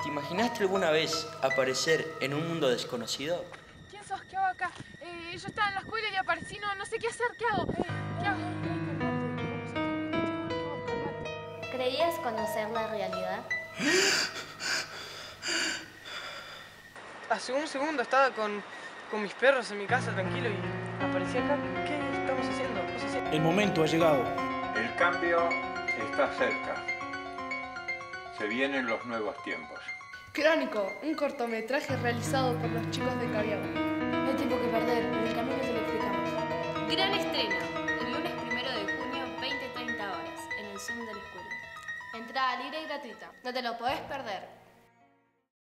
imaginaste alguna vez aparecer en un mundo desconocido? ¿Quién sos? ¿Qué hago acá? Yo estaba en la escuela y aparecí, no sé qué hacer, ¿qué hago? ¿Qué hago? Calmate. ¿Creías conocer la realidad? Hace un segundo estaba con mis perros en mi casa tranquilo y aparecí acá. ¿Qué estamos haciendo? ¿Qué estamos haciendo? El momento ha llegado. El cambio está cerca. Se vienen los nuevos tiempos. Crónico, un cortometraje realizado por los chicos de Cabiau. No hay tiempo que perder, en el camino te lo explicamos. Gran estreno, el lunes 1 de junio, 20:30 horas, en el Zoom de la escuela. Entrada libre y gratuita, no te lo podés perder.